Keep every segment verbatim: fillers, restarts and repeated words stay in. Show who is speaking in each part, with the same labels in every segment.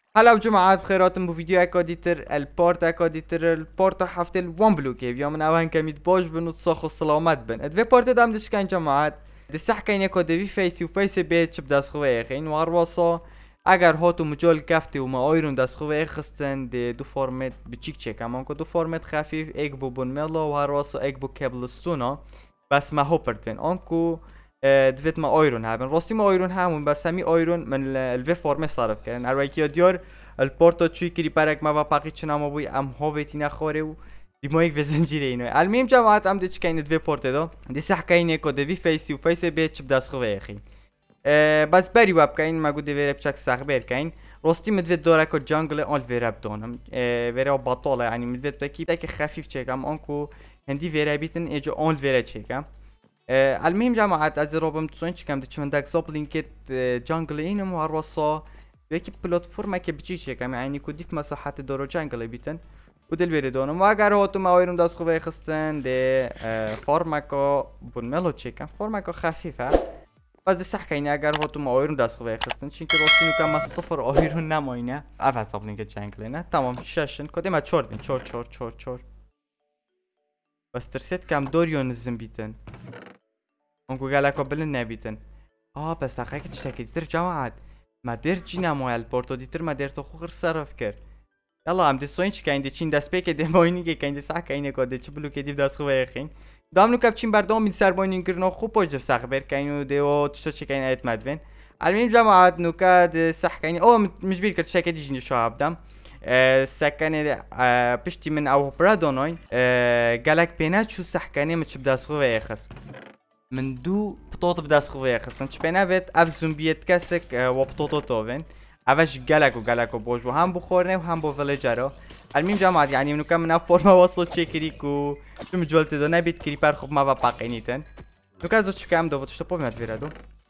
Speaker 1: هلا جماعة بخيراتم بفيديو اكاديتر البورت اكاديتر البورت حفت الوان بلو كيف يوم من اوان كميت بوش بنو تصاخ السلامات بن ادفي بورت دام دش كان جماعات دسح كاين اكو دفي فيسي وفيسي بيت شب داس خوي خين وارواصا اگر هاتو مجال كفتي وما ايرون داس خوي خستن دي دو فورمت بتشيك تشيك اما دو فورمت خفيف اك بو بون ميلو وارواصا اك بو كابلستونا بس ما هوبرت بن انكو دویت ما آیرون هم راستی ما آیرون همون بس همی آیرون من الوی فرم صرف کردن اروکی دیار الپورتو چوی کری پرک ما و پاکی چنام بوی ام هویتی نخوره و دیمایک و زنجیره اینو المیم جماعت ام دیچ کاین دوی پورت دو دی صح کاینه کو دوی فیسی و فیس بیت چب دست خوه اخی بس بری وب کاین ما گو دی ویرب چک سخ بر کاین راستی مدوید داره کو جنگل آل ویرب دونم ویرا بطاله یعنی مدوید تکی تک خفیف چکم آنکو هندی ویربیتن اجا آل ویرا چکم المهم جماعات از روبم تسوین چکم دچمن دک زاب لینکت جنگل اینم و هروسا یکی پلتفرم که بچی چکم یعنی کدیف مساحت دارو جنگل بیتن و دل بیره دونم و اگر هاتو ماویرم دست خوبه خستن ده فارمکا بون ملو چکم فارمکا خفیفه بس ده صح کینه اگر هاتو ماویرم دست خوبه خستن چون که راستی نکم از صفر آویرون نماینه اول زاب لینکت جنگل نه تمام ششن کدی ما چور بین چور چور چور چور بس ترسيت كام دوريو نزم بيتن اونكو قالكو بلن نبيتن اه بس دقيقة تشتكي ديتر جماعات ما دير جينا مو البورتو ديتر ما دير تخو غير صرف كر يلا ام دي سوينش كاين دي چين دست بيك دي مويني كي كاين دي صح كاين كو دي چبلو كي دي دست خو يخين دام نو كاب چين بردام من سر بوينين كرنو خو پوج صح بير كاينو ديو تشتو چي كاين ايت مدفن المهم جماعات نو كاد صح كاين او مش بير كرت شكل دي جيني شو عبدم سكنه پشتی من او برادونوین گلک بینه چو سحکنه مچ بداس خواه خست من دو بطوط بداس خواه خستن چ بینه بيت اف زومبیت کسک و بطوطو توین اوش گلک و گلک و بوش و هم بخورنه و هم بو ویلیجرو المهم جماعت يعني منو كم من فرما وصل تشيكريكو شو مجولت دو نبيت كريبر خب ما باقينيتن نو كازو تش كام دو تشتو بومات فيرادو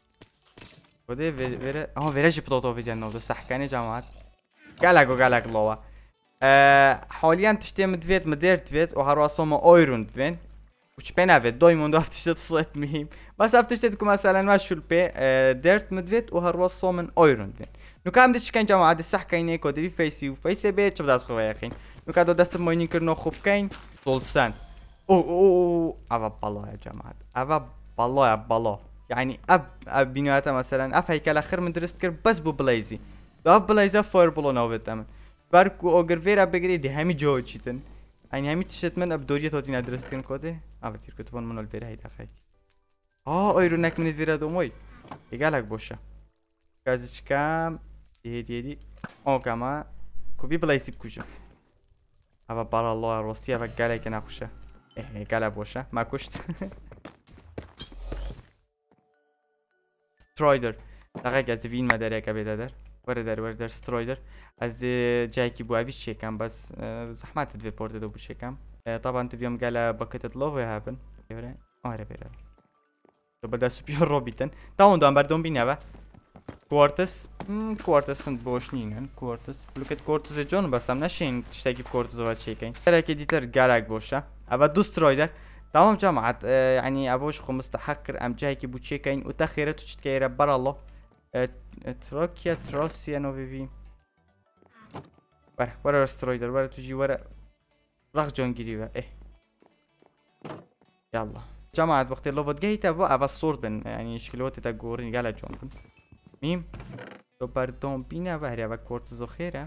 Speaker 1: ودي فيرا اه فيراجي بطوطو فيديو نو سحکنه جماعت قالك وقالك لوا أه حاليا تشتي مدفيت مدير تفيت وهرواسو ما ايرون تفين وش بينافيت دايموند افتشت صيت مهم بس افتشتكم مثلا ماشو البي أه ديرت مدفيت وهرواسو من ايرون تفين نو كام دش كان جماعه دي صح كاينه كو دي فيسي وفيسي بيت شبد از خويا اخين نو كادو دست موينين كرنو خوب كاين طولسان او او ابا بالله يا جماعه ابا بالله يا بالله يعني اب اب بنياته مثلا اف هيكل اخر من درست كر بس بو بلايزي داف بلايزا فاير بلو نوفت امن بركو اوگر ویرا بگیری دی همی جو چیتن یعنی همی تشت من اب دوریه تاتین ادرستین کوده آوتیر کتوان منال ویرا هیدا خیلی آه ایرونک منید ویرا دوموی ایگالک باشه کازش کم دی دی دی آه کما کوبی بلایزی بکوشم اوا بار الله راستی اوا گالک نخوشه اه گاله باشه ما کشت سترایدر دقیق از وین مداره که بیدادر وردر وردر سترويدر از جايكي بو ابي شيكام بس زحمات تدفي بورد دو بو شيكام طبعا تبيهم قال باكيت لوف هابن اه ربي ربي بدا سوبر روبيتن تاون دو بردون بينابا كوارتس كوارتس سنت بوشنين كوارتس بلوكت كوارتس جون بس هم نشين تشتكي بكوارتس ولا شيكين ترى ديتر قالك بوشا ابا دو سترويدر تمام جماعه يعني ابوش خو مستحقر ام جايكي بو شيكين وتاخيرته تشتكي بر الله تراكيا تراسيا نوفيفي ورا ورا سترويدر ورا تجي ورا راح جون قريبا ايه يلا جماعة وقت اللوفت جايتا بقى بس صور بن يعني شكلوت تاقورين قال جون بن ميم تو بردون بينا بهريا بكورتزو خيرا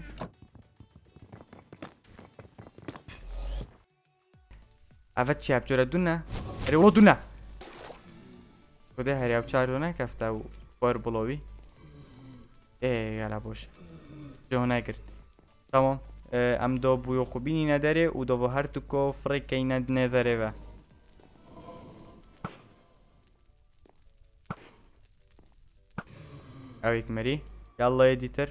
Speaker 1: افت شاب جورا دونا ريولو دونا كده هريا بچار دونا كفتا و بار بلوي ايه يلا باشه جو نگرد تمام ام دو بوی خوبینی نداره و دو هر تو کو فرقی نداره و اویک مری يلا اديتر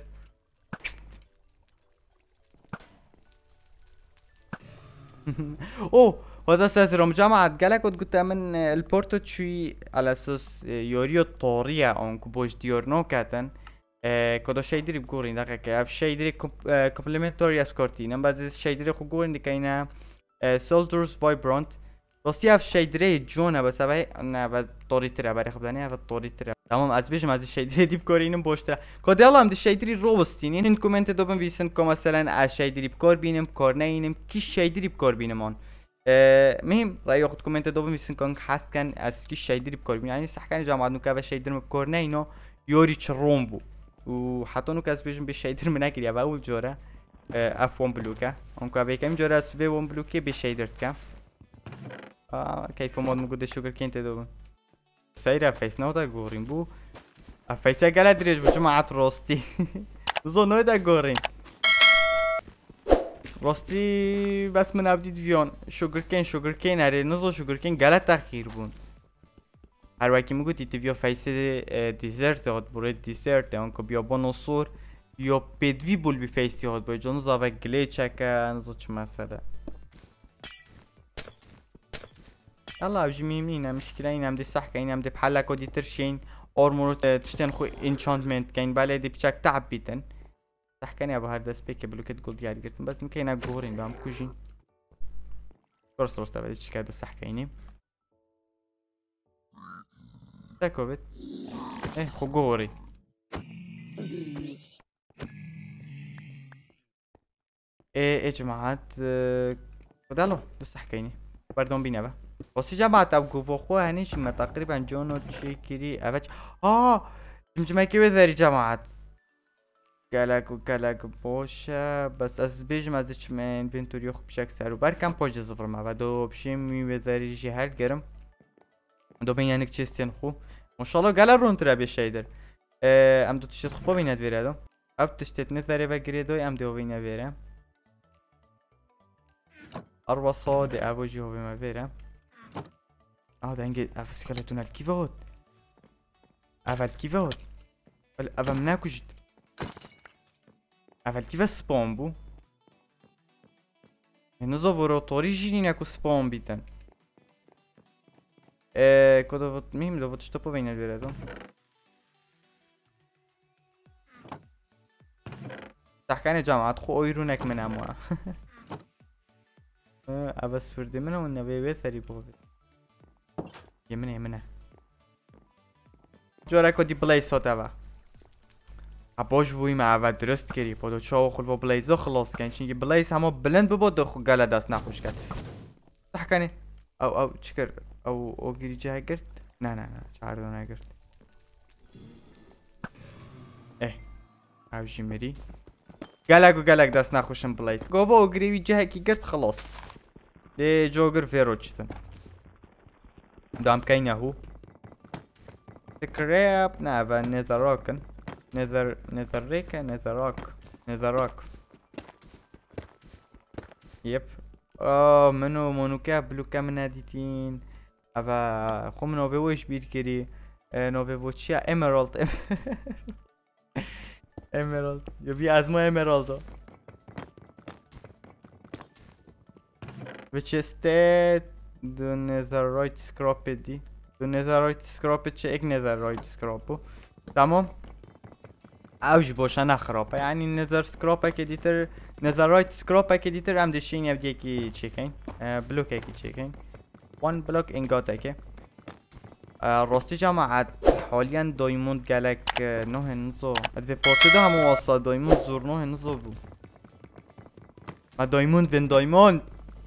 Speaker 1: اوه وهذا سازرهم جماعة قالك قلت من البورتو تشوي على اساس يوريو طورية اونكو بوش ديورنو كاتن كدو شيء دري بقولين دقيقة اف شيء دري كومبلمنتوري اسكورتين بعض شيء دري خو قولين دي كاينه سولدرز فايبرانت راستی اف شیدره جونه بس اوه نه و طوری تره برای خب دنیا و طوری تره تمام از بیشم از شیدره دیب کارینم باشتره کدی الله هم دی شیدری روستین این کومنت دوبم ویسن که مثلا از شیدری بکار بینم کار نینم کی شیدری بکار بینم آن مهم رأی خود کومنت دوبم ویسن که حس کن از کی شیدری بکار بینم یعنی صح کن جامعه نوکه و شیدر بکار نینو یوری چروم بو و حتی نوکه از بیشم به شیدر منکری و اول جوره اف ون بلوکه اون که بیکم جوره از وی ون بلوکه به شیدر کم آه كيف مود موجود شكر كنت دوبن سيرة فيسنا ودا غورين بو فيسا قال دريج بجماعة روستي زونو دا غورين روستي بس من ابديت فيون شوگر كين شوگر كين هري نزو شوگر كين غلط تاخير بون هر وقتی موجود تی ویو فیس دیزرت هات برای دیزرت اون که بیا بانوسور یا بدوی بول بی فیسی هات باید جانو زاوه گلیچه که نزو چه مسئله الله بجي ميمين مشكلة ينام دي صح كاين دي بحال هكا دي ترشين ارمور تشتن خو انشانتمنت كاين بالي دي بشاك تعب بيتن صح كان يا بهار داس بيك بلوكيت جولد ياد قلتن بس كاين غورين بام كوجين كورس روستا بدي تشكادو صح كاينين تاكو بيت ايه خو غوري ايه ايه جماعات ودالو دو صح كاينين بردون بينا با واسه جماعة اب گفو خو هنیش ما تقریبا جونو چی کری اوچ آه جمجمه که بذاری جماعت گلک و گلک باشه بس از بیجم از چم انوینتوری خوب شک سرو برکم پاج زفر ما و دو بشیم می بذاری جی هر گرم دو بین یعنی چیستین خو ماشاءالله گل رون تر به شیدر ام دو تشت خوب بیند ویره دو اب تشتت نذاری و گریدوی ام دو بینه ویره أربع صاد أبوجي هو بما فيرا اه ده انجي أف سكالتون الكيفوت أف الكيفوت أف مناكوجد أف الكيفا سبون بو نزو روتوري جيني ناكو سبون بيتن ايه كودو فوت مهم دو فوتش توبو بين الفيرا دو تحكاني جامعات خو اويرونك من اموا ابس فردي منه والنبي بيثري بوبي يمنه يمنه جورا كودي بلايس هوتاوا ابوش بوي مع و درست كري بودو چاو خل و بلايزو خلاص كان چنگي بلايس همو بلند ببود خو گالا داس نخوش كات صح كاني او او چكر او او گيري جا گرت نه نه نه چار دو نگرت اه او جي مري گالك و گالك داس نخوشم بلايس گوبو او گريوي جا كي گرت خلاص دي جوجر فيرو چتن دام كاين هو سكراب نافا نيذراكن نيذر نيذريكا نيذراك نيذراك يب اه منو منوكا بلوكا من هاديتين افا خو منو بيوش بير كري نو بيوشيا اميرالد اميرالد يبي ازمو اميرالد which is the the netherite scrap دي the netherite scrap چه اك netherite scrap تمام اوج باشه نخرابه يعني نظر سكراب که دیتر netherite scrap که دیتر هم دشین یه یکی چیکین بلوک یکی چیکین one block ingot که راستی جماعت حاليا دايموند گلک نه نزو اد به پورت ده هم واسه دايموند زور نه نزو بو ما دايموند بن دايموند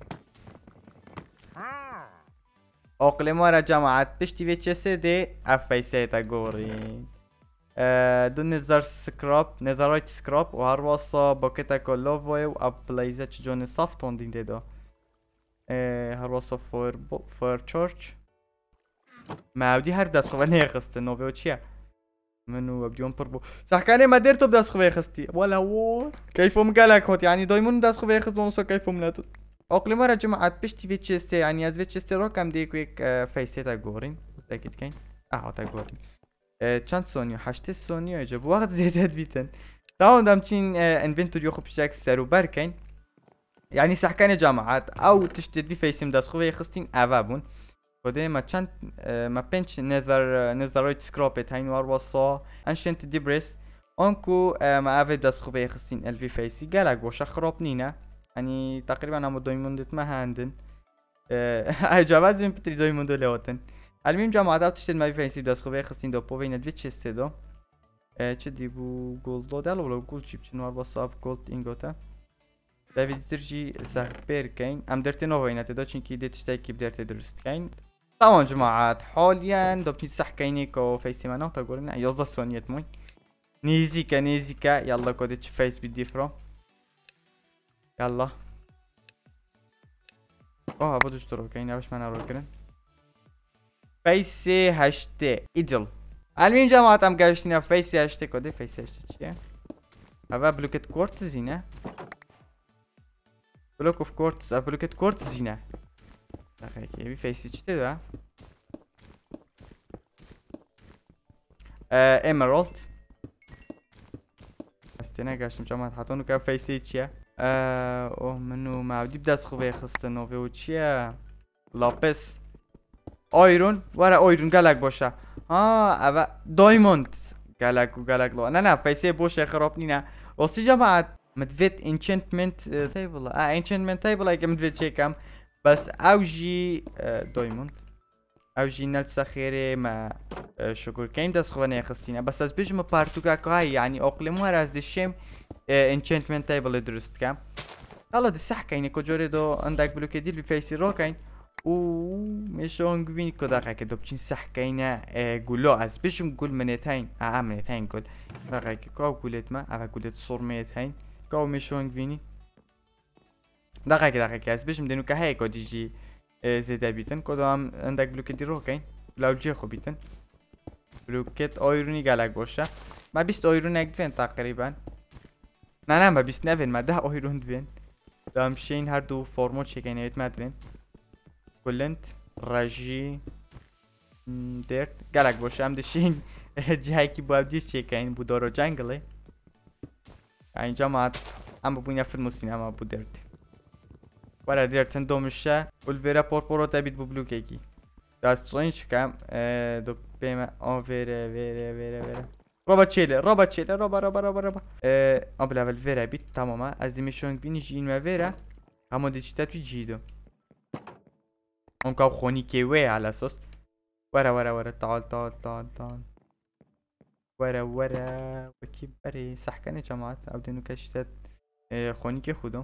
Speaker 1: عقل ما را جماعت پشتی به چسه ده افیسه تا گورین دو نظر سکراب نظرایت سکراب و هر واسه باکتا کلاوه و اپلایزه چه جون صفتون دین ده هر واسه فایر فایر چارچ معودی هر دست خواه نیخسته نوه و چیه منو ابدیون پر بو سحکانه ما دیر تو بدست خواه خستی ولا وار کیفم گلک هات یعنی دایمون دست خواه خست ونسا کیفم نتود عقل ما را جماعت پشتی وی چسته يعني از وی چسته را کم دیگه یک فیسته تا گورین متأکد کن آها تا گورین چند ثانیه هشت ثانیه اجاب وقت زیادت بیتن تمام دام چین انوینتوری خوب شک سر و بر کن يعني سحکان جماعت او تشتید بی فیسیم دست خواه خستین اوابون کده ما چند ما پنج نظر نظرایت سکراپت هین وار واسا انشنت دیبرس آنکو ما اوه دست خواه خستین الوی فیسی گلک باشه خراب نینه يعني تقريبا هم دايموندت ما هندن جواز بین پتری دایموند لواتن المهم جماعت او تشتید ما فینسی دست خوبه خستین دو پو بین دوی چسته دو چه دی بو گولد دو دل ولا گولد چیپ چنوار با صاف گولد اینگوتا دوید ترجی سخت بیر کین ام درتی نو بینه دا چونکی دی تشتای کی بدرتی درست کین تمام جماعت حاليا دوبني صح كاينيك وفيسي مانا تقولنا يوضا سونيت موي نيزيكا نيزيكا يلا كودتش فيس بالديفرو يلا اوه بدوش ترو كاين باش ما نروح كرن فيسي هاشتي ايدل المهم جماعة ام قاشتنا فيسي هاشتي كودي فيسي هاشتي چيه هذا بلوكت كورت زينه بلوك اوف كورتز بلوكت كورت زينه دقیقه بی فیسی چی ده؟ امرالد هستی نگشتم جماعت حتی اونو که فیسی چیه؟ اوه منو معودی بدست خوبه خسته نوه و چیه؟ لاپس آیرون وره آیرون گلک باشه ها اوه دایموند گلک و گلک لو نه نه فیسی باشه خراب نینه راستی جماعت مدفت انچنتمنت تیبل اه انچنتمنت تیبل اگه مدفت چیکم بس اوجي دايموند اوجي نلسا خيري ما شكر كاين داس خواني خصينا بس از بيجم بارتوكا كاي يعني اقلمو از دشم انشنتمنت تيبل درست كام يلا دي صح كاين كوجوري دو عندك بلوكي ديل بفيسي رو كاين و مشون ببين كداقه كدو بچين صح كاين غولو از بيجم غول منيتين اه منيتين غول دقيقه كاو غولت ما اه غولت صور منيتين كاو مشون ببيني دقیقه دقیقه از بشم دنو که هی کدی جی زده بیتن کدام عندك بلوکت دی رو کین بلاوجی خوب بیتن بلوکت آیرونی گلک باشه ما بیست آیرون اگدوین تقریبا نه نه ما بیست نوین ما ده آیرون دوین دام شین هر دو فرمو چکین ایت مدوین کلنت راجی درد گلک باشه هم دشین جایی که باید دیش چکین بودارو جنگله اینجا ما هم ببینیم فیلم و سینما بود درد ورا درتن دومشه والفيرا بوربورو تبيت ببلوكيكي داست صوين شكام دو بيما او فيرا فيرا فيرا فيرا روبا تشيلي روبا تشيلي روبا روبا روبا روبا اه بلا الفيرا بيت تماما از دي ميشونك بيني جين ما فيرا همو دي چتا تو جيدو اونكاو خوني كيوي على اساس ورا ورا ورا تعال تعال تعال تعال ورا ورا وكي بري صح كان يا جماعه او دينو كشتات خوني كي خودو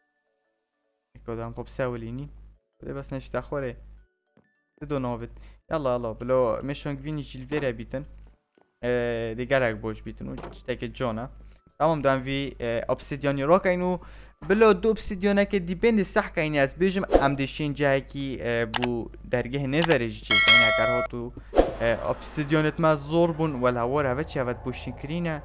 Speaker 1: كودام خب ساوليني بس نشتا خوره دو نوبت يلا يلا بلو مشون فيني جيل فيرا بيتن دي گلک بوش بيتن و چتاك جونا تمام دام في اوبسيديان رو كاينو بلو دو اوبسيديانا که ديبند صح كايني از بيجم ام دشين جاي كي بو درگه نظرج چي كاين اگر هو تو اوبسيديانت ما زور بون ولا ور هوا چي هوت بوشين كرينا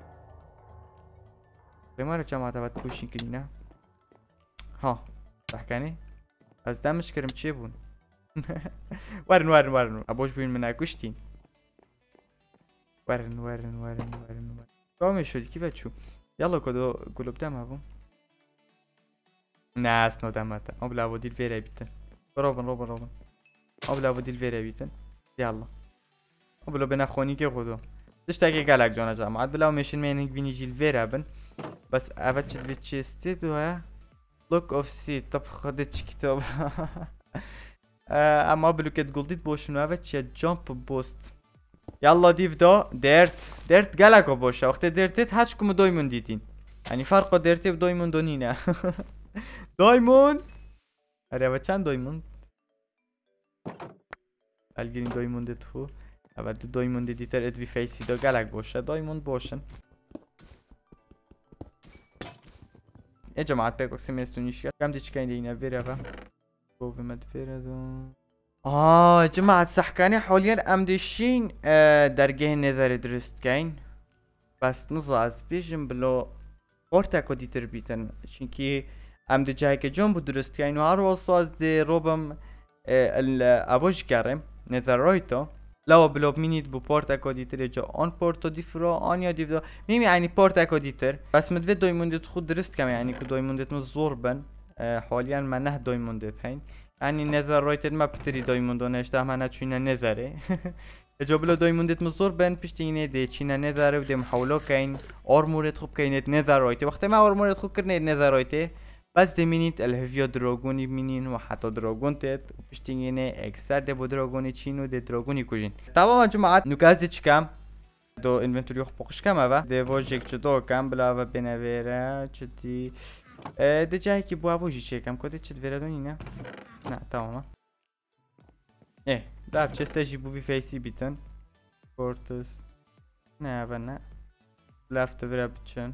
Speaker 1: بمارا جماعت هوت بوشين كرينا ها تحكاني از دمش كرم چي بون ورن ورن ورن ابوش بين من اكوشتين ورن ورن ورن ورن ورن قومي شو كيف تشو يلا كدو قلوب دم ابو ناس نو دمتا ابلا ودي الفيرا بيتن روبن روبن روبن ابلا ودي الفيرا بيتن يلا ابلا بنا خوني كي خدو تشتاكي قالك جونا جماعه بلا مشين مين بيني جي الفيرا بن بس ابتش بتشستيد وها لوك اوف سي طب خدتش كتاب اما بلوكت جولديت بوشنو ابتش جامب بوست يلا ديف دو ديرت ديرت قالك بوشا وقت ديرتت هاتشكم دايموند ديتين يعني فرق ديرتي بدايموند ونينا دايموند اريا چند دايموند الگرین دايموند تو اول دو دايموند دیتر ادوی فیسی دا قالك بوشا دايموند بوشن يا جماعة بيكوكس ميستونيش كم دي تشكاين دينا فيرا با بوفي مد فيرا دو اه جماعة صحكاني حوليا ام ديشين درجه نظر درست كاين بس نزاز بيجم بلو قورتاكو دي تربيتن چونكي ام دي جاي كه جون بو درست كاين و هر وصاز دي روبم الاوش كارم نظر رايتو لو بلو مينيت بو بورتاكو دي تر جا اون بورتو دي فرو انيا دي دو ميمي يعني بورتاكو دي تر بس مدفي دايموندت خود درست كم يعني كو دايموندت مزور بن حاليا ما نه دايموندت هين يعني نظر رايتد ما بتري دايموندو نشته ما نتشينا نظره جابلو دايموندت مزور بن پشتینه دی چینا نظره و دی محاولو کاین ارمورت خوب کاینت نظر رايته وقت ما ارمورت خوب کرنه نظر رايته بس دمینید الهویا دراگونی بینین و حتی دراگون تید و پشتینگینه اکثر ده با دراگونی چین و ده دراگونی کجین تمام جماعت نکازی چکم دو انفنتوری خو بقش کم اوه ده واجه جدا کم بلا و بنویره چدی ده جایی که با واجه چکم کده چد ویره دونی نه نه تمام اه داب چستشی بو بی فیسی بیتن کورتس نه اوه نه لفت ویره بچن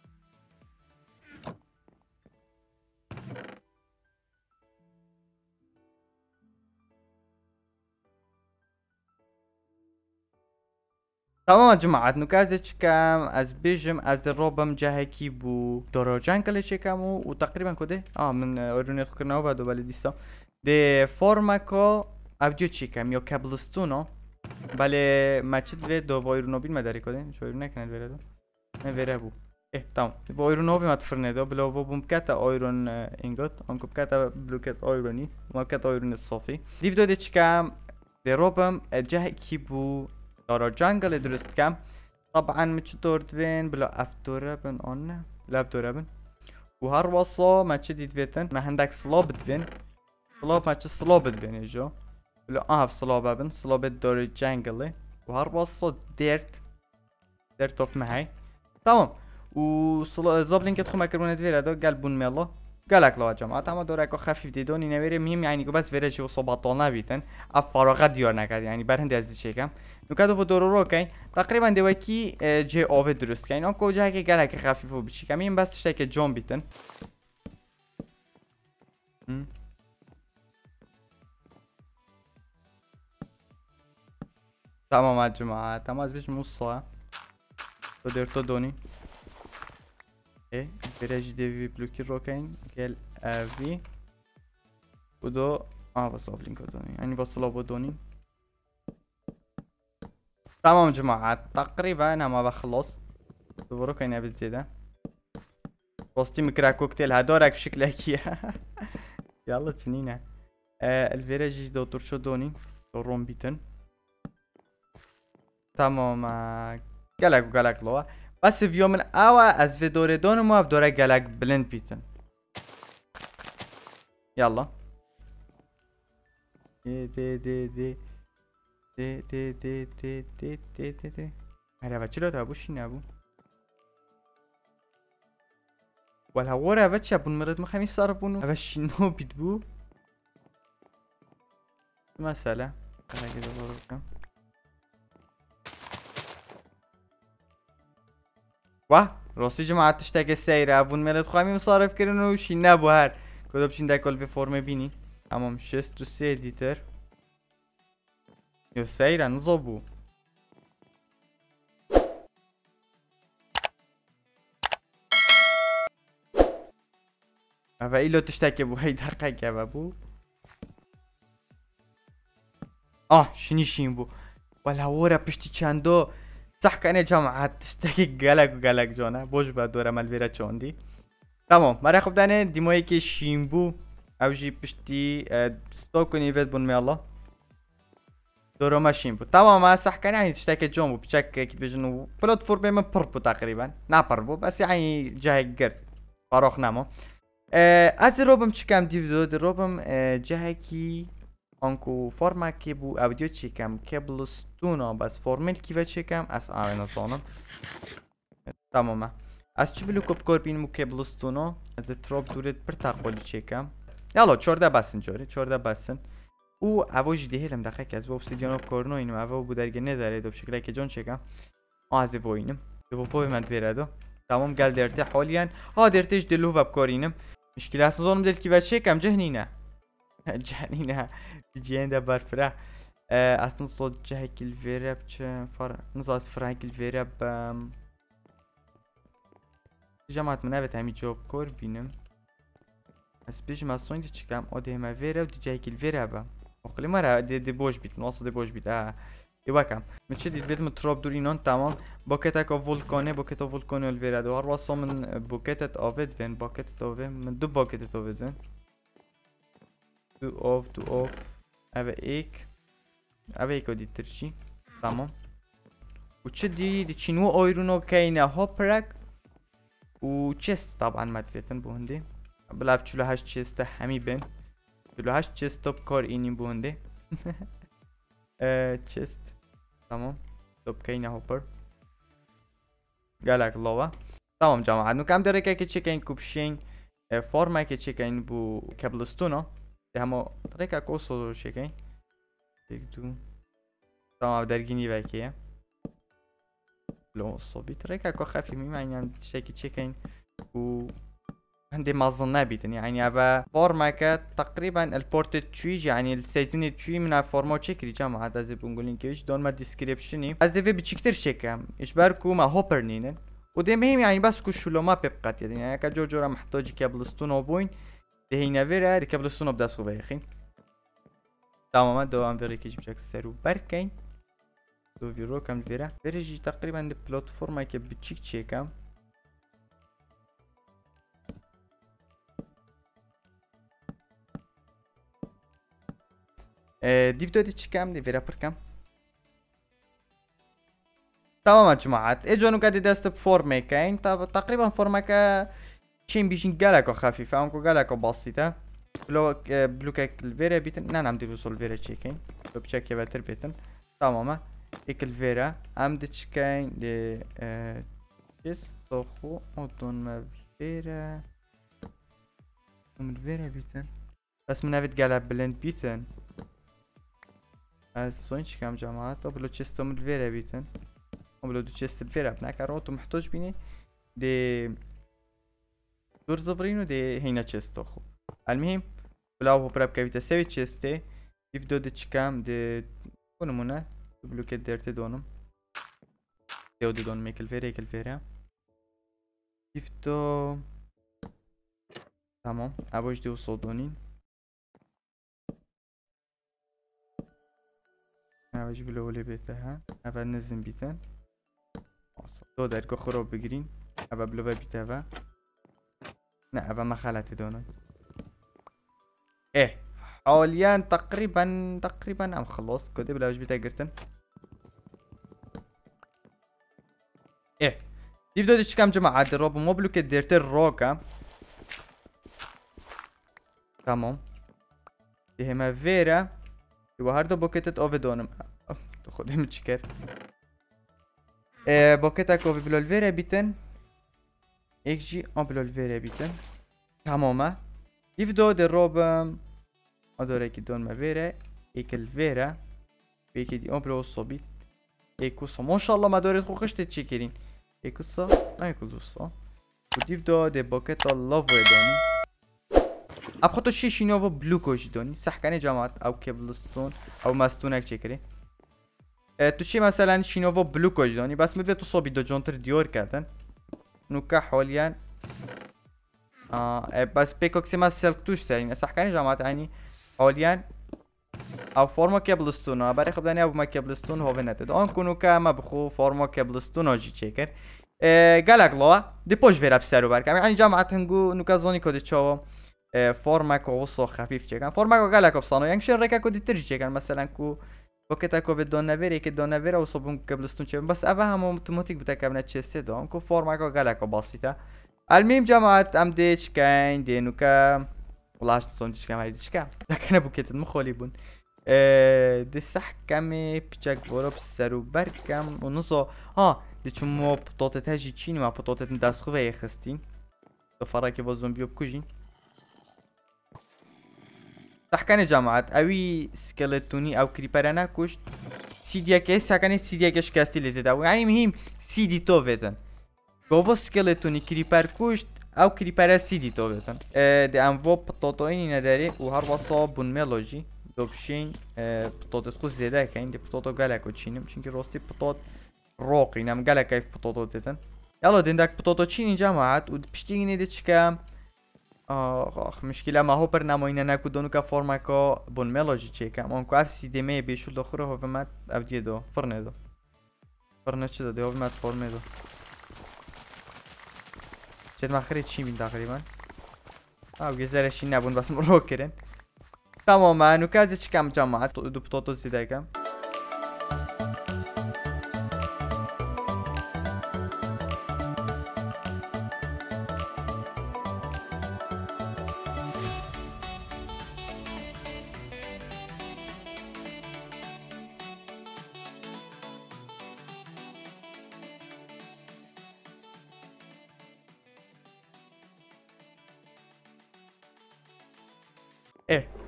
Speaker 1: تمام جماعت نکازه چکم از بیجم از روبم جاهکی بو دورو جنگل چکم و تقریبا کده آه من اورونیت کرنا و بعد ولی دیستا ده فورماکو ابدیو چکم یا کابلستونو بله مچد و دو وایرونو بین مداری کده شو ایرون نکنه ویره دو نه ویره بو اه تمام وایرونو بی متفرنه دو بلا و بوم کتا آیرون اینگوت آنکو کتا بلوکت آیرونی ما کتا آیرون صافی دیو دو ده چکم ده روبم جاهکی بو دارا جنگل درست کم طبعا مش دورت بين بلا افتوره بن اون بلا افتوره بن وهر وصا ما تشديد بيتن ما عندك صلابت بين صلاب ما صلابت بين يجو بلا اه صلابه بن صلابت دور جنگل وهر وصا ديرت ديرت اوف معي تمام و زابلين كتخو مكرونه دير هذا قلبون ميلا قالك لا جماعه اما دورك خفيف ديدوني نويري مهم يعني بس فيرج وصباطونه بيتن افراغ ديار نكد يعني برهند از شيكم نکات و دورو رو کن تقریبا دوکی جه آوه درست کن آن کجا که گلک خفیف و بچی کم این بس تشته که جان بیتن تمام جماعه تمام از بیش موصا تو درتو دونی اه برج دیوی بلوکی رو کن گل اوی و دو آه وصاب لینکو دونی یعنی وصلا با دونی تمام جماعة تقريبا انا ما بخلص دورو كاينه بالزيادة وسطي مكرا كوكتيل هدورك بشكل هكيا يلا تنينه آه الفيراج دو ترشو دوني دورون بيتن تمام قالك وقالك لوا بس في يوم اوا از في دوري دون ما في دوري قالك بلند بيتن يلا دي دي دي دي ده ده ده ده ده ده ده ده هره بچه رو تا بوشی نبو ولا ورا بچه بون مرد مخمی صرف بونو اوشی نو بید بو مسئله انا كده بروكم واه راستی جماعت تشتاق سیره ابون ملت خواهی مصارف کردن و شی نبو هر کدو بچین دکل به فرم بینی تمام شست و سه لیتر يو سيرا نصبو افا ايلو تشتكي بو هاي دقيقة بابو اه شني شين بو ولا ورا بشتي چندو صح كأني جماعة تشتكي قلق وقلق جونا بوش با دورا مالفيرا چوندي تمام مرا خب دانه ديموي كي شين بو او جي بشتي ستوكو نيفيت بون مي الله دورو ماشين بو تمام صح كان يعني تشتكي جون بو بشك كي بيجنو بلاتفورم من بربو تقريبا نا بربو بس يعني جاي قرد فاروخ نامو از روبم چکم دیو دو روبم جاهکی آنکو فرمکی بو اودیو چکم کبلستونا بس فرمل کیو چکم از آمنا سانم تمامه از چی بلو کب کاربین مو کبلستونا از تراب دورت پر تقبلی چکم یالا چورده بسن جاری چورده بسن او اواجی دهیلم دقیق از وبسیدیانو کارنو اینم اوا بو درگه نداره دو بشکلی که جون چکم از وینم دو پاوی من دویردو تمام قال درته حاليا ها درتش دلو بكارينم مشكلة اصلا ظنم دل كيف شيكم جهنينه جهنينه بيجين ده برفره اصلا صوت جهك الفيرب چه فر نصاص فرانك الفيرب جماعة منابت همي جوب كور بينم بس بيجي ما صوين دي چكم اده ما فيرب دي جهك الفيرب اقلي مرة دي دي بوش بيت نواصل دي بوش بيت اه يواكم متشي دي بيت متراب دورينون تمام باكيتك فولكاني باكيت فولكاني الفيرادو هر واسا من باكيتت اوفيد فين باكيتت اوفيد من دو باكيتت اوفيد فين دو اوف دو اوف اوه ايك اوه ايكو دي ترشي تمام و چه دي دي چينو ايرونو كاينه هوبرك و چست طبعا مدفيتن بو هندي بلاف چلو هشت چست همی بین چلو هشت چست توب کار اینیم بونده چست تمام توب کینه هوپر گلک لاوا تمام جماعت نو کم داره که که چکین کوبشین فرما که چکین بو کبلستونا ده همه طریقه کوسو رو چکین یک دو تمام درگینی وکیه لو صبي طريقه كو خفيف ميماني شكي تشيكين و عندي مازن نبيتن يعني ابا فورماكا تقريبا البورت تشويج يعني السيزن تشوي من فورما تشيكري جماعه از بنقولين كيش دون ما ديسكريبشني از دي بتشكتر شيكام ايش باركو ما هوبر نينن ودي مهم يعني بس كو شلو ما بيبقات يعني كا جوجورا محتاج كابلستون وبوين دي هنا فيرا دي كابلستون بداس خو بيخين تماما دوام فيري كيش بشكل سرو بركين دو فيرو كم فيرا فيرجي تقريبا دي بلاتفورما كي بتشيك تشيكام دي فيديو دي تشيكام دي فيرا بركام تمام يا جماعة اجونو قاعد دست بفورمي كاين تقريبا فورماكا شين بيجين جالاكو خفيفة انكو جالاكو بسيطة بلو بلوكاك الفيرا بيتن نعم دي وصل الفيرا تشيكين لو بشاكي باتر بيتن تماما ديك الفيرا ام دتشكاين دي جستوخو ودون ما فيرا من فيرا بيتن بس من افيد قالها بلند بيتن از سوينش كام جماعات بلو تشستو من فيرا بيتن بلو دو تشست الفيرا بناك روتو محتاج بيني دي دور زفرينو دي هنا تشستوخو المهم بلاو براب كافيتا سوي تشستي يفدو دتشكام دي كونمونا بلوكيت ديرتي دونم ديو دي دون ميك الفيرا هيك الفيرا يفتو تمام ابوش ديو صودونين ابوش بلولي بيتها ابا نزم بيتن دو داركو خروب بگرين ابا بلوبا بيتها نا ابا ما خالتي دونن ايه حاليا تقريبا تقريبا ام خلص كودي بلا وش بيتا قرتن ايه دي فيديو ديش كام جماعة دي روبو مو بلوكي ديرتي الروكا تمام دي هما فيرا يو هاردو بوكيتت اوفي دونم تاخد هم تشكر ايه بوكيتك اوفي بلو الفيرا بيتن ايك جي ام بلو الفيرا بيتن تماما دي فيديو دي روبو ادور اكي دون ما فيرا ايك الفيرا بيكي دي امبلو الصبيت ايكوسا ما شاء الله ما دورت خو خشت تشيكرين ايكوسا ايكو دوسا وديف دو دي بوكيت الله دوني ابخطو شي شينوفو بلو كوش دوني صح كان يا جماعه او كيبلستون او ماستونك تشيكري اه تو شي مثلا شينوفو بلو كوش دوني بس مدفي تو صوبي دو جونتر ديور كاتن نوكا حوليان اه بس بيكوكسي ما سلكتوش سالين صح كان يا جماعه يعني حاليا او فورما كابلستون برای خب دنیا ما كابلستون هو نتد اون كونو كما بخو فورما كابلستون اجي تشيكر قالك لا دي بوش فيرا بسرو برك يعني جماعه هنگو نوكا زوني كود تشو فورما كو وصو خفيف تشيكن فورما كو قالك بصانو يعني شن ريكا كود ترجي تشيكن مثلا كو بوكيتا كو بدون نافيري كي دون نافيرا وصوبون كابلستون تشيكن بس ابا هم اوتوماتيك بتاكبنا تشيسي دون كو فورما كو قالك بسيطه المهم جماعه ام ديش كاين دي نوكا والله عشت صونديش كام هاي ديشكا لكن ابو كيت المخولي بون ااا دي صح كامي بيتشاك بورو بسرو بركم ونصو ها دي چمو بطاطت هاجي تشيني ما بطاطت نداس خوبه يخستين دو فراكي با زومبيو بكوجين صح كان جماعة اوي سكيلتوني او كريبارانا كوشت سيديا كيس هكاني سيديا كيش كاستي لزيد او يعني مهم سيدي تو فيتن گوو سکلتونی کریپر کشت او کریپر سیدی تو بتن دی ام و پتاتوینی نداری و هر واسا بون ملوجی دوبشین پتاتت خو زیاده کین دی پتاتو گلکو چینم چونکی راستی پتات روقی نم گلک کیف پتاتو دیدن يلا دندك بطوطو تشيني جماعات وبشتيني دي تشكام اخ اخ مشكلة ما هو برنامجنا ناكو دونو فورماكو بون ميلوجي تشيكا مونكو اف سي دي مي بيشو الاخر هو فمات ابدي دو فرنه دو فرنه چه دو هو فمات فرمه دو چه ما خريت شي من تقريبا او جزيرة شي نابون بس مرو كرن تماما نوكازي تشكام جماعات دو بطوطو زيدا كام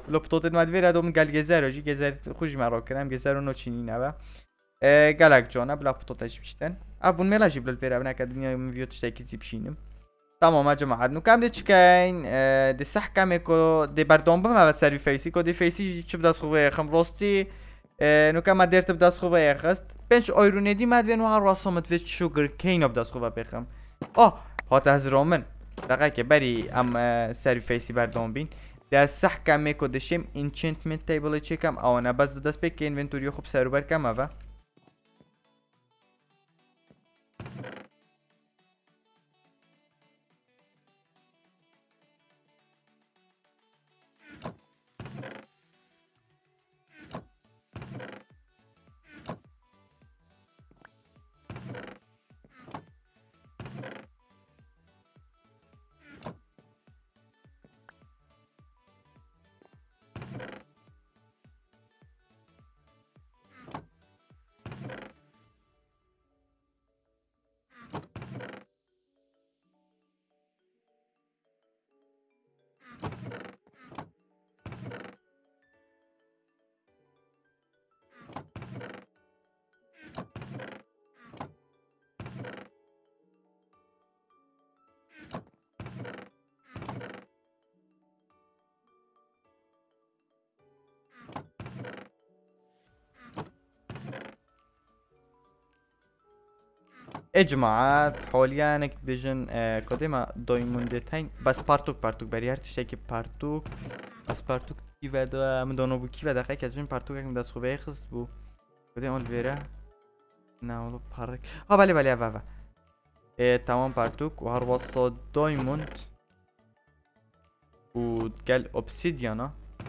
Speaker 1: لو بطوطة ما تفير هذا من قال جزارو جي جزار خوش مرة كلام جزارو نوتشيني نبا قالك جونا بلا بطوطة ايش بشتن ابون ملا جيب للفيرا بناك الدنيا مفيو تشتاكي زي بشينم تمام يا جماعة نو كام ديش كاين دي صح كاميكو دي باردون بما بتسري فيسي كو دي فيسي چه بداس خوبه خم روستي نو كام درت بداس خوبه خست بنش ايروني دي ماد وين وهر واسمت في شوگر كين بداس خوبه بخم اه هات از رومن دقیقه بری ام سری فیسی باردون بین ده صح کاميكو دشم انچنتمنت تیبل چکم آونا بس دو دست بک اینونتوریو خوب سرو بر کم اوه اجماعات حاليا انك بيجن اه قديمة دايموندتين بس بارتوك بارتوك بريار تشتكي بارتوك بس بارتوك كيفا دا من دونو بو كيفا دقيقة كازبين بارتوك اك مداس خوبه يخص بو قديم اول فيرا ناولو بحرك ها بالي بالي افا افا اه تمام بارتوك وهر وصا دايموند و قال اوبسيديانا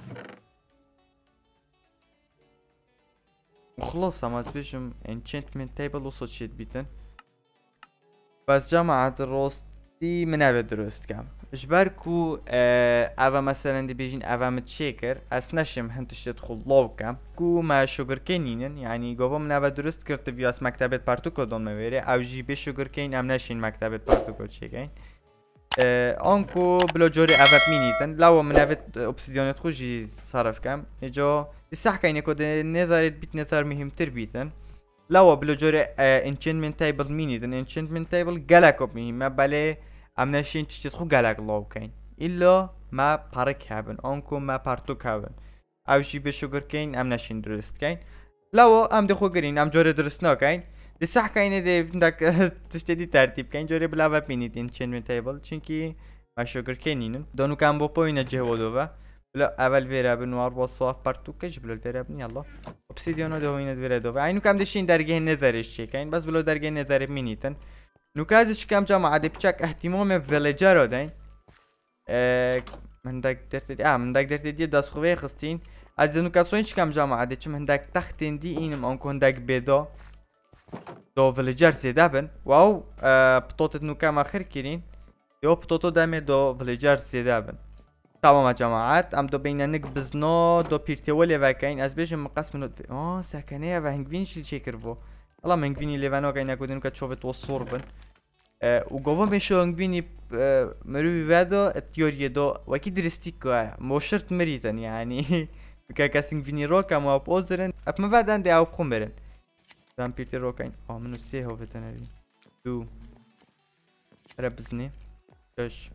Speaker 1: وخلاص اما از بيجم انشنتمنت تيبل وصوت شيت بيتن بس جماعة الروستي من ابي درست كم اجبركو اه اوا مثلا دي بيجين اوا متشيكر اس نشم هنتش تدخل لو كم كو ما شوگر كينين يعني قوبا من ابي درست كرت فياس مكتبة بارتوكو دون مبيري او جي بي شوگر كين ام نشين مكتبة بارتوكو تشيكين اه انكو بلو جوري اوا مينيتن لو من ابي اوبسيديونت خوجي صرف كم اجو الصح كاين يكو نظر بيت نظر مهم تربيتن لو بلو جوري انشنمنت تيبل ميني دن انشنمنت تيبل جالاكو مهمة بله ام نشين تشتخو جالاك لو كاين الا ما بارك هابن انكو ما بارتوك هابن او شي بشوگر كاين ام نشين درست كاين لو ام دخو گرين ام جوري درست نا كاين دي صح كاين دي بدك تشتدي ترتيب كاين جوري بلا با ميني انشنمنت تيبل چونكي ما شوگر كاينين دونو كان بو بوينه جهودو لا اول فيرا بنوار وصاف بارتوك جبلو الفيرا بن يلا اوبسيديانو دوينت فيرا دو عينو كام دشين درجه نظرش شي كاين بس بلو درجه نظر مينيتن نوكازش كام جماعه دي بچك اهتمام فيليجر داين اه من داك درت اه من داك درت دي داس خوي خستين از نوكاسوينش كام جماعه دي چم هنداك تختين دي اينم اون كون داك بيدو دو فيليجر زيدابن واو اه بطوطه نوكام اخر كيرين يو بطوطو دامي دو فيليجر زيدابن تمام يا جماعات ام دو بينا نقبز نو دو بيرتولي فاكاين از بيجم مقسم نو اه ساكنيه فهنجفين شي تشيكربو والله ما هنجفيني ليفانو كاين اكودين كتشوفت والصوربن اه وقوم بيشو هنجفيني اه مروي فادو التيوريا دو واكيد درستيكو موشرت مريتن يعني بكا كاسين فيني روكا ما بوزرن اب ما بعد عندي او بخمرن دام بيرتي روكاين اه منو سي هو فتنبي دو ربزني ايش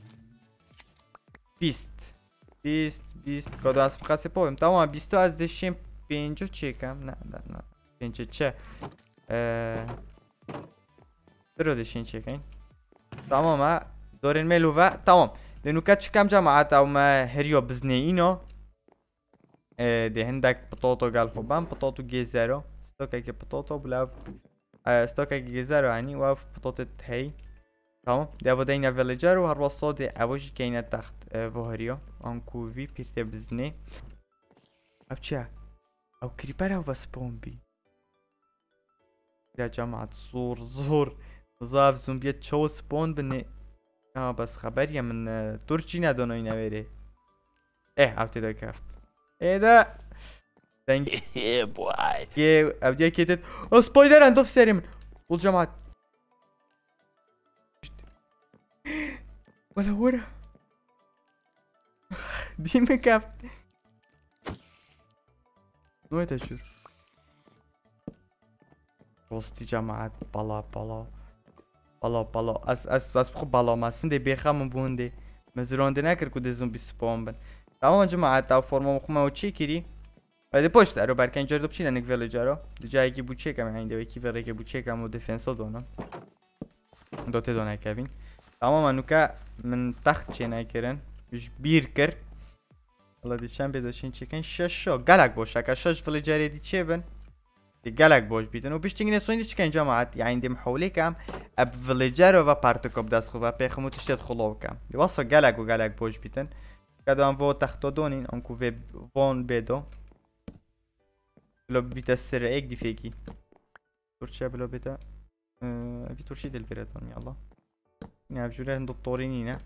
Speaker 1: بیست بیست بیست کدو از بخواسته پاویم تمام بیستو از دشیم پینجو چیکم نه نه نه پینجو چه درو دشین چیکین تمام ها دورین ملو و تمام لانو که چکم جماعت او ما هریو بزنه اینو ده هندک بطاطو قال خوبان بطاطو جيزارو ستوكا كي بطاطو بلاف ستوكا كي جيزارو يعني واف بطاطو هي تمام ده بدينا فيليجر و هر وصاد اوش كاينه تحت وهريو انكو في بيرتي بزني اب چه او كريبر او بسبون بي يا جماعة زور زور زاف زومبيت شو سبون بني اه بس خبرية من تركي ندونو ينا بيري ايه او تدا كفت ايه ده دنگ ايه بواي ايه او دي كيتت او سبايدر اندوف سيري من قول جماعة ولا ورا دي مكافت نوعي تشور راستی جماعت بالا بالا بالا بالا از از بس بخو بالا ماسن دي بيخام بوندي مزرون دي ناكر كود زومبي سبون بن تمام جماعت او فرما مخما و چی کری بعد پشت رو برکن اینجا رو بچینن یک ویلیجر رو جایی که بوچه کم اینجا یکی وره که بوچه کم و دفنس دونن دوته دونه کبین تمام منو که من تخت چه نکردن بیش بیر کر الله دیشان بداشین چیکن شش شو گلک باشه که شش ویلیجر دی چه بن دی گلک باش بیتن و بیش تینگی نسوین چیکن جماعت یعنی دی محوله کم اب ویلیجر و پارتکوب دست خو و پیخمو تشتت خلو کم دی واسه گلک و گلک باش بیتن کدام و تخت دونین آنکو و وان بدو بلا بيتا السر ايك دي فيكي ترشا بلا بيتا اه في ترشي ديال الفيراتون يلا نعم جوله هندو الطورينينا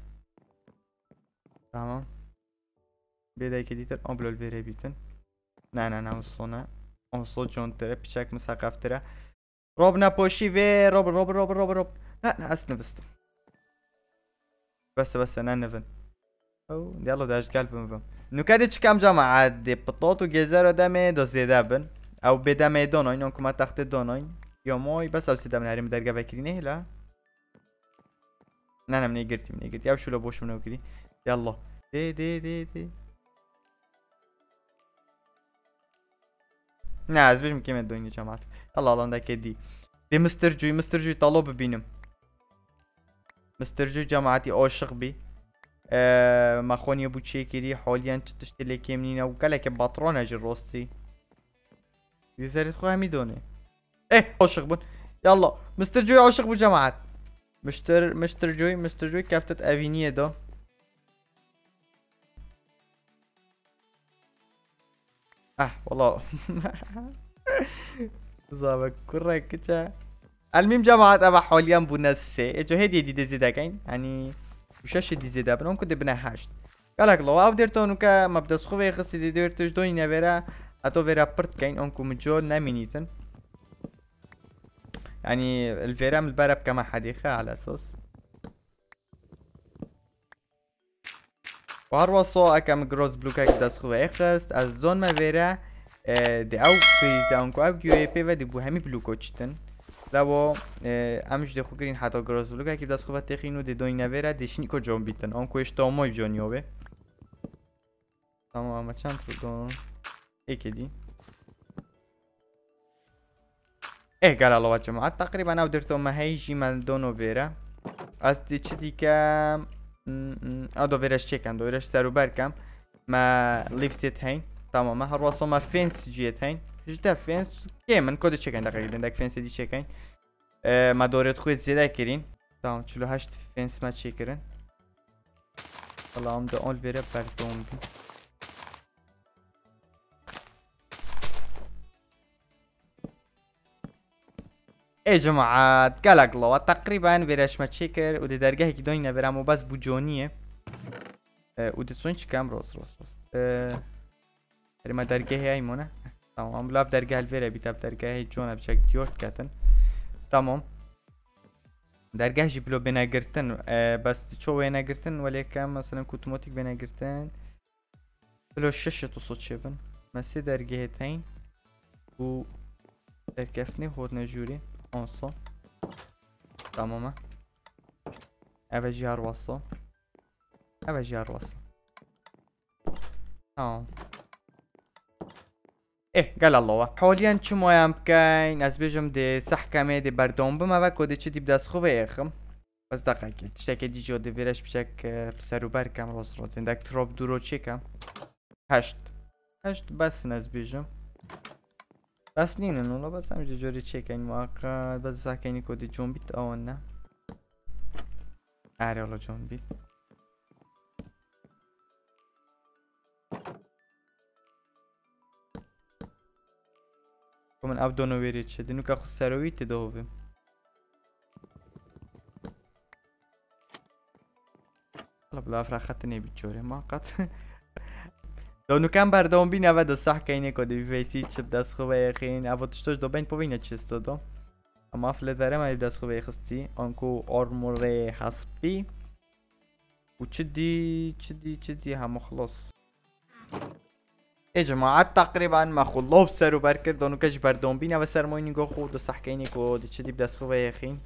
Speaker 1: تمام بيدا كديتر ام بلا الفيرا بيتن نا نا نا وصلنا وصل جون ترى بشاك مساقف ترى روبنا بوشي في روب روب روب روب روب لا لا اسنفست بس بس انا نفن او يلا داش قلب مبم نكادش كم جماعة دي بطاط وجزر دمه دو زيادة بن او بدمه دوناين انكم ما تحت دوناين يوموي بس او سيدا من هرم درجة بكرينه لا لا انا مني قرتي مني قرتي او شو لو بوش منو كري يلا دي دي دي دي نا از بيش مكيمة دوين يا جماعة يلا الله عندك دي دي مستر جوي مستر جوي طلب ببينم مستر جوي جماعتي عاشق بي ااا ما خوني ابو تشيكري حاليا تشتري كيمنينا وقالك باترون اجي روستي يزاري تخو همي دوني ايه عاشق بون يلا مستر جوي عاشق بو جماعات مستر مستر جوي مستر جوي كافتت افينيه دو اه والله زابك كرة كتا المهم جماعات ابا حاليا بو نسي اجو هدي دي زيدا كاين يعني وشاش دي زيدا بنون كنت بنا هاشت قالك لو او درتونو كا مبدا سخوي خصي دي درتوش دوينا فيرا اتو فيرا برت كاين اونكو مجول نامينيتن يعني الفيرا من البارب كما حديقة على اساس وهروصو اكام جروز بلوكا كدا سخوي خست از دون ما فيرا دي او في داونكو او كيو اي بي ودي بو همي بلوكو چتن لابو امش دخو کرین حتی گراز بلوکه که دست خوبت تخینو دی دوی نویره دیشنی که جون بیتن آنکو اشتامای جانیابه تمام اما چند رو دون ایکی دی اه قال الله جماعت تقریبا او درتو ما هیجی من دونو ویره از دی چه دی که او دو ویرش چکن دو ویرش سرو برکم ما لیفسیت هین تمام هر واسو ما فینس جیت هین جدا فینس که من کد چکن دقیقا دندک فینس دی چکن ما دورت خوید زیده کرین تمام چلو هشت فینس ما چکرن والله هم دا اول بیره بردون بی ای جماعات قلق الله تقریبا بیرش ما چکر و دی درگاهی که دوین نبرم و بس بوجونیه و دی چون چکم راست راست راست اری ما درگاهی ایمونه تمام بلاف درگاه الفيرا بيتاب درگاه جونا بشكل ديورت كاتن تمام درگاه جي بلو بنا قرتن آه بس شو بنا قرتن وليكن مثلا كوتوماتيك بنا قرتن بلو الشاشة تصوت شبن مسي درگاهتين و درگفني هود نجوري انصا تماما اوه جي هروصا اوه جي هروصا تمام ايه قال الله حاليا چمو هم بكاين از بيجم دي سحكمه دي بردون بما و كودي چه دي بدست خوبه اخم بس دقيقه تشتكي دي جوده ويرش بشك بسرو بركم راس راس اندك تروب درو چيكم هشت هشت بس ناز بيجم بس نين والله بس هم جوري چيكين مؤقت بس سحكيني كودي جون بيت اونا اري والله جون بيت من اب دونو ویرید شد اینو که خود سروی تداویم حالا بلا افرا خط نبید چوره ما قط دونو کم بردام بین اوه دو صح که اینه که دی فیسید شب دست خوبه یخین اوه تشتاش دو بین پوینه چیستا دو اما افله داره ما دست خوبه یخستی آنکو آرموره حسبی و چه دی چه دی چه دی همه خلاص ای جماعت تقریبا ما خلاب سر و بر کرد دانو کش بردام بینه و سرماینی گو خود و سحکینی که دی چه دیب دست خوبه یخین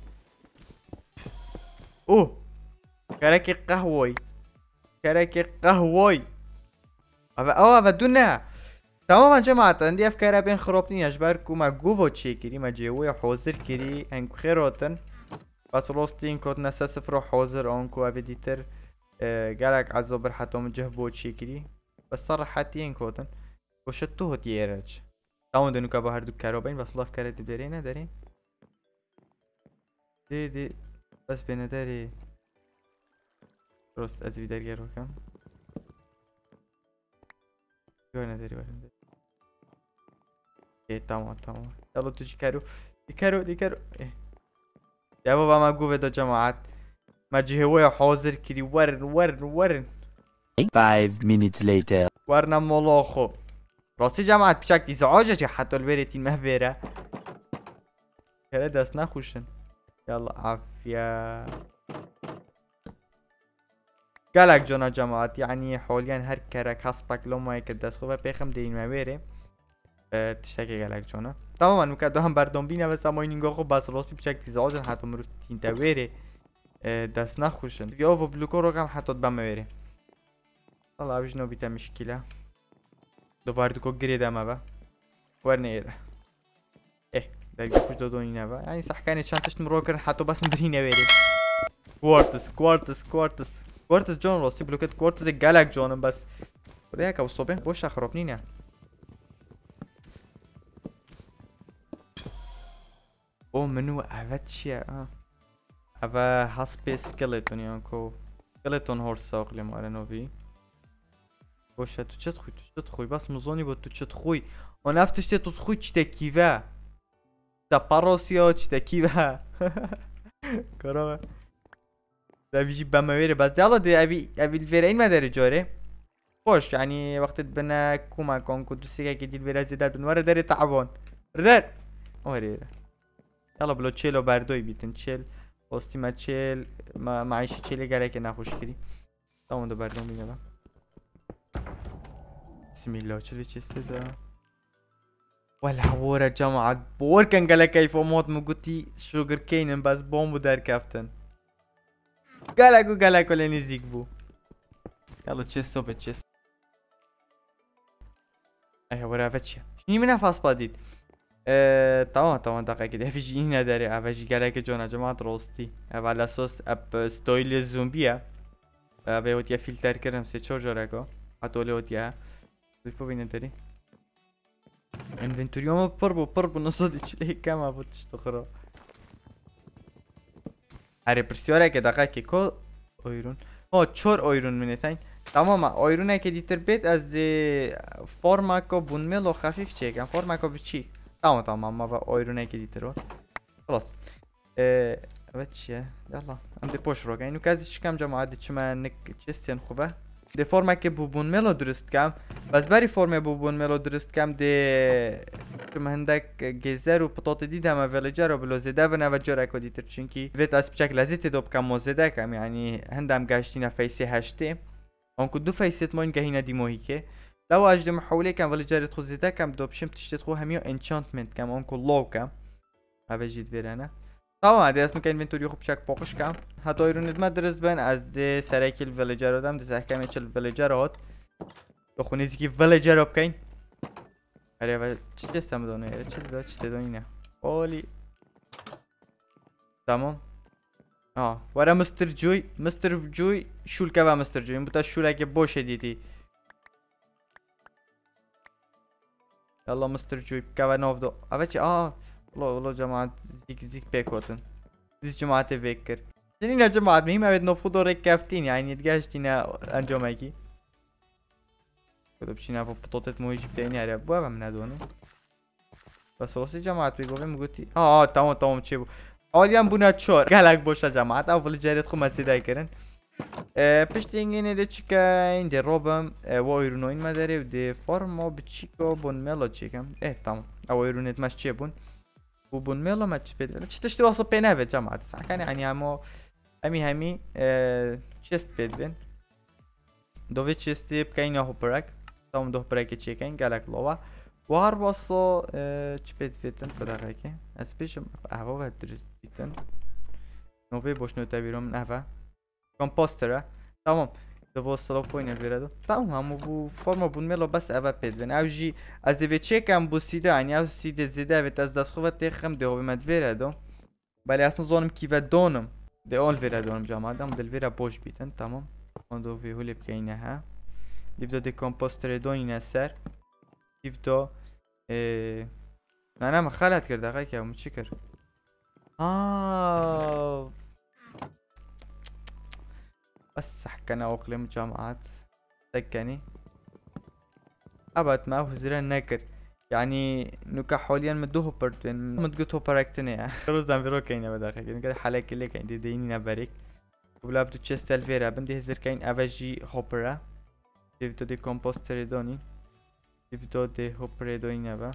Speaker 1: اوه کرک قهوی کرک قهوی اوه اوه و دونه تماما جماعت عندي افكار بين خرابني اجباركم ما جوفو تشيكري ما جيوي حوزر كري انكو خيراتن بس روستين كود نسا صفر حوزر انكو ابديتر قالك عزوبر حتى مجهبو تشيكري بس صراحة تين كودن وشتوه تيرج تاون دنو كابا هردو كارابين بس الله افكار دي بدارينا دارين دي دي بس بينا داري روست از بيدار گرو كم يوانا داري ورن داري ايه تمام تمام يلا تجي كارو دي كارو دي كارو ايه يا بابا ما قوة دا جماعات ما جي هوايا حاضر كري ورن ورن ورن
Speaker 2: five minutes later
Speaker 1: ورنا ملاخو راستی جماعت بشك ازعاجه جي حتى البريتين مهبيرة كلا دست نخوشن يلا عافية قالك جونا جماعت يعني حاليا هر كرك هسبك لو ما يكد دست خوبه بيخم دين مهبيره تشتكي قالك جونا تماما مكدو هم بردم بینه و سماینینگا خب بس راستی بچک تیزاجن حتی مرو تین تاویره دست نخوشن دیگه آفو بلوکو رو کم حتی بم بره والله اوش نو بیتا مشکله دو واردو گریده ما با ورنه ایره اه درگه خوش دو دونینه با یعنی سحکانی چند تشت مرو کرن حتی بس مبرینه بره کوارتس کوارتس کوارتس کوارتس جون راستی بلوکت کوارتس قالك جونم بس بده هكا والصبح بوش خراب نينه او منو اوه چیه اه اوه هسپی سکلتون یانکو سکلتون هورس ساقلی ماره نوی باشه تو چت خوی تو چت خوی بس مزونی بود تو چت خوی و نفتش تو خوی چی تکیوه تا پاراسیا چی تکیوه کارا ده بیجی بمویره بس دیالا دی اوی اوی الویره این مداره جاره خوش یعنی وقتی بنا کوما کن که دوستی که دیل ویره زیده بنواره داره تعبان ردر اوریره يلا بلو تشيل وباردوي بيتن تشيل وسطي ما تشيل ما معيش تشيل قالك انا خوش كري تمام دو باردوم بينا بقى بسم الله تشيل تشيل ده ولا ورا جماعة بور كان قالك كيف موت مقتي شوجر كين بس بومبو دار كافتن قالك وقالك ولا نزيك بو يلا تشيستو بتشيست ايوه ورا فتشي شنو منها فاس باديد اه تمام تمام دقیقه که هفیجی نداره هفیجی گله که جانا جماعت راستی اول اساس اب ستایل زومبیه به وقتی فیلتر کردم سه چهار جاره که حتی وقتی دیپو بینه داری انوینتوریوم پر بو پر بو نصدی چلی کم بود تشتخرا اره پرسیاره که دقیقه که کو آیرون ها چهار آیرون منتین تمام آیرونه که دیتر بیت از فارماکو بونملو خفیف چیکم فارماکو بچی تمام تمام ما با آیرونه که دیتر رو خلاص ااا اوه چیه یالا ام دی پوش رو اینو کازی چکم جماعت دی چما نک چستین خوبه دی فرما که بوبون ملو درست کم بس بری فرم بوبون ملو درست کم دی چما هندک گیزر و پطاط دیدم و ویلیجر رو بلو زده بنا و جاره که دیتر چونکی ویت از بچک لذیت دوب کم موزده کم یعنی هندم گشتین فیسی هشته اونکو دو فیسیت ما این گهینه دی موهی که لو اجد محولي كم ولا جاري تخو زيدا كم دوب شمت تشتت خو هميو انشانتمنت كم اونكو لو كم هذا جيت فيرانا طبعا هذا اسمه كان انفنتوري خو بشك بوقش كم هاتو يرون المدرس بن از دي سرايك الفيليجر دم دي سحكم يچل الفيليجرات تو خو نزيكي فيليجر بكين اري چه جستم دونه چه دا چه دونه اولي تمام اه ورا مستر جوي مستر جوي شو الكبا مستر جوي بتا شو لك بوش ديتي يلا مستر جوي كوا نوفدو اوه اه والله والله جماعة زيك زيك بيكوتن زيك جماعة فكر زين يا جماعة مهم ابد نفوضو ريك كافتين يعني تقاشتينا انجوماكي كده بشينا فو بطوطة مويجي بتايني هريا بوابا من هدونه بس راسي جماعة بيقولي مقوتي اه اه تمام تمام چه بو حاليا بونا چور قالك بوشا جماعة اول جاريت خو مسيداي كرن پشتینگینه ده چیکاین ده روبم وایرونو این مداره و ده فارما بچیکو بون ملا چیکم اه تمام وایرونت مش چیه بون و بون ملا ما چی بده چی تشتی واسه پینه به جماعت سعی یعنی همو همی همی چست بد بین دوی چستی بکین هوپرک تمام دو برای چی کن گلک لوا و هر واسه چی بید بیتن کدا که از پیشم اهوا و درست بیتن نوی باش نو تبیرم نه کامپوستره تمام دو وصله کوینه بیرده تمام همو بو فرما بون ملو بس اول پیدن اوجی از دوی چکم بو سیده یعنی از سیده زیده ویت از دست خوبت تخم ده هوی مد بیرده ولی اصلا زانم کی و دانم ده آل بیردم جامعه دم دل بیره باش بیتن تمام آن دو وی هولی بکنه ها دیو ده کامپوستر دونی نسر دیو دو نه نه من خلط کرده آقای که همون چی کرد آه بس حكنا أقلم جامعات سكني أبد ما هو زرا نكر يعني نوكا حاليا مدوه بردوين مدقوتو براكتني يعني روز دام فيرو كاين أبدا خاك يعني قال حلاك اللي كاين دي ديني نبارك ولا بدو تشست الفيرا بندي هزر كاين أفاجي هوبرا ديفتو دي كومبوستر دوني ديفتو دي هوبرا دوني نبا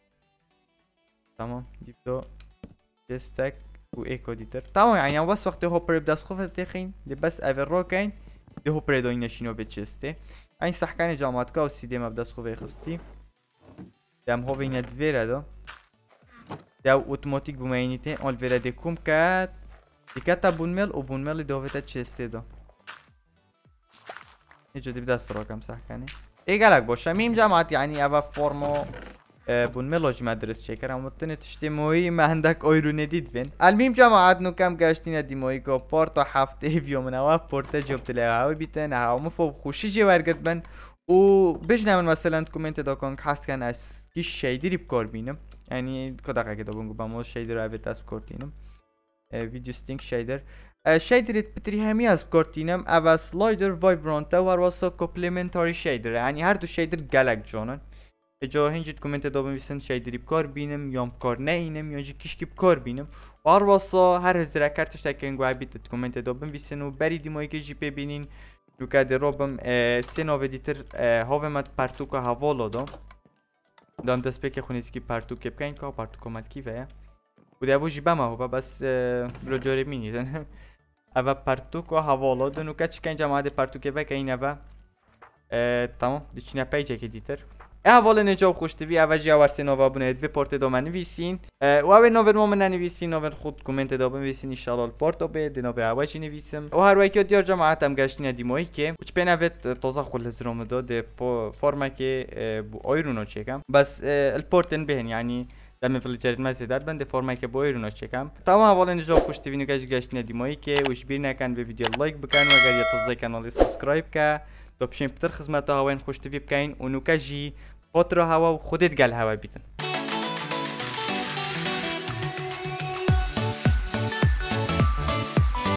Speaker 1: تمام ديفتو تشستك و ايكو ديتر تمام يعني هم بس وقت هوبر بدست خوفه تخين دي بس اول رو كاين دي هوبر دوين نشينو بتشسته این سحكان جامعات کا و سیده ما بدست خوفه خستی دم هو وين ادفيرا دو دو اوتوماتيك بماينيته اول فيرا دي كوم كات دي كاتا بونمل و بونمل دو وتا تشسته دو يجو دي بدست رو كم سحكاني اي قالك باشه ميم جامعات يعني اول فورمو بون ملوج مدرس شكر هم تنه تشتموي ما عندك ايرو نديد بين المهم جماعات نو كم گشتین دیموی کو پورتا هفته ویو منوا پورتا جوب تلاوی بیتن ها مفو خوشی جی ورگت بن و بجنم مثلا کامنت دا کن هست کن از کی شیدری بکار بینم یعنی کدا که دابون با مو شیدر اوی تاس کورتینم ویدیو ستینگ شیدر شیدر بتری همی از کورتینم اوا سلایدر وایبرانتا و واسه کمپلیمنتاری شیدر یعنی هر دو شیدر گلک جانن جا هنجید کومنت دا بنویسن شیدری بکار بینم یا بکار نینم یا جی کیشکی بکار بینم و هر واسه هر هزار کارتش تکن گوی بیت کومنت دا بنویسن و بری دیمایی که جی پی بینین لو که درابم سه نو ادیتر هاو مت پرتوکا حوالا دام دام دست به که خونیزی که پرتوک بکن که پرتوک مال کی ویا و دیو جی بما هوا بس رو جاری مینیدن اوا پرتوک حوالا دن و که چکن جماعت پرتوک بکن اوا تمام دیچنا پیجه که دیتر اول نجاب خوش تبی اول جا ورسی نو بابونه دو پورت دو من نویسین و اول نو بر من نویسین نو بر خود کامنت دو بنویسین ان شاء الله الپورت به دو به اول چی نویسم و هر وقت دیار جماعتم گشتین دیمایی که وچ بنویت تازه خل زروم دو ده فرما که بو آیرونو چکم بس الپورتن بهن یعنی دم فلجرد مزیدار بنده فرما که با آیرونو چکم تمام اول نجاب خوش تبی نو گشتین دیمایی که وش بیر نکن به ویدیو لایک بکن و اگر یا تازه کانال سابسکرایب که تو بشین بتر خدمت ها وین خوش تبی بکین و نو کجی خود را هوا و خودت گل هوا بیتن